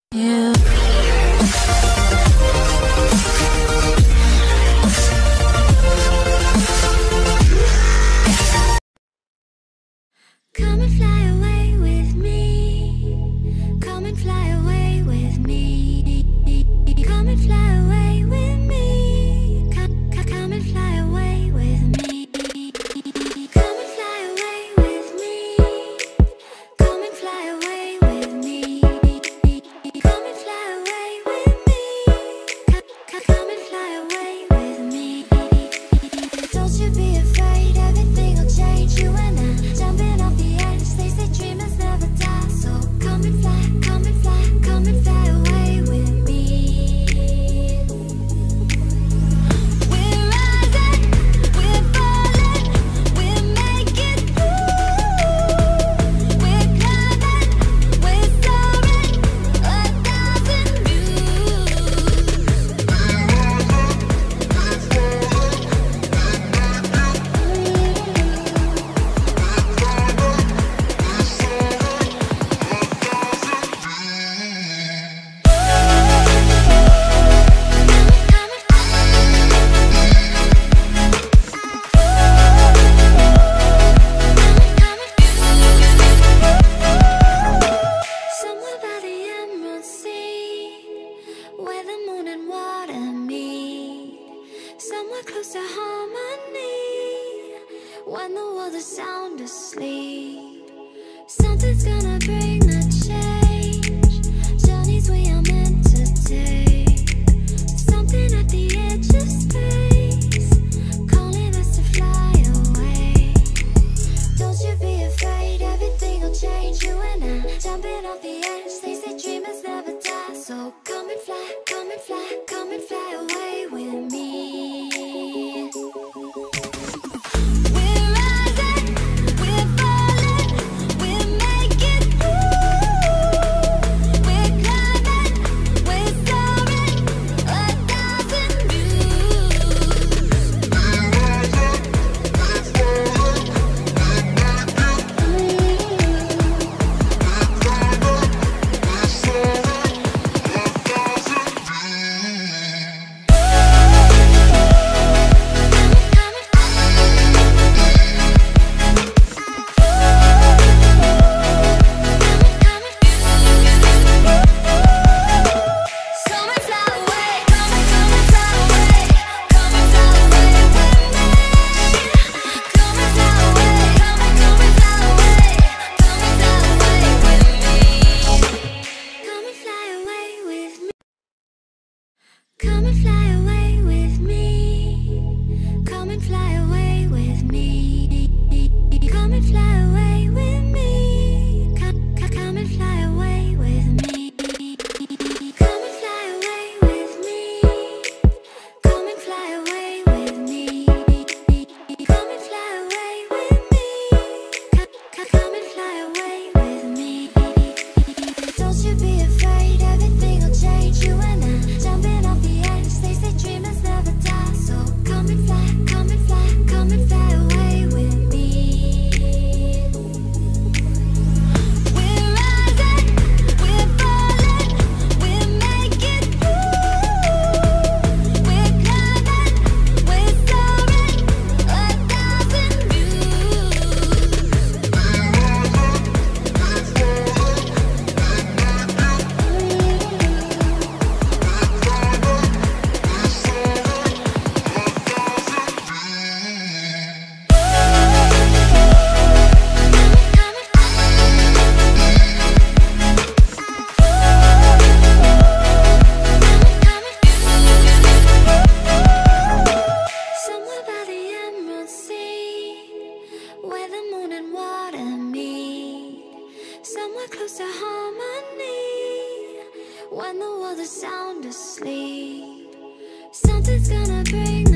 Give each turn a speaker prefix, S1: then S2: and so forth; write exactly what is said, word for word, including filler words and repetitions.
S1: you.
S2: Come and fly away with me. Come and fly away with me. Come and fly away with me. Come, come, come and fly away with me. Come and fly away with me. Come and fly away with me. Come and fly away with me. Come, come and fly away with me. Don't you be afraid, everything will change. You and I jumping off the edge. They say dreamers never die. So come and fly, come and fly, come and fly away with me. We're rising, we're falling, we're making through. We're climbing, we're soaring, a thousand views. Somewhere by the emerald sea, where the moon and water meet. Somewhere close to harmony, when the world is sound asleep. Something's gonna bring the change, journeys we are meant to take. Something at the edge of space, calling us to fly away. Don't you be afraid, everything will change. You and I jumping off the edge. They say dreamers never die. So come and fly, come and fly, come and fly away with me. We're rising, we're falling, we're making through. We're climbing, we're soaring, a thousand views. Come and fly away, come and come and fly away, come and fly away with me. Come and fly away, come and come and fly away, come and fly away with me. Come and fly away with me. Come and fly away with me. Come and fly away with me. Come and fly away with me. Come, come, come and fly away with me. Come and fly away with me. Come and fly away with me. Come and fly away with me. Come, come, come and fly away with me. Don't you be afraid, everything will change. You and I jumping off the edge. They say dreamers never die. So come and fly, come and fly, come and fly away with me. We're rising, we're falling, we're making through. We're climbing, we're soaring, a thousand views. Somewhere by the emerald sea, where the moon and water meet. Somewhere close to harmony, when the world is sound asleep. Something's gonna bring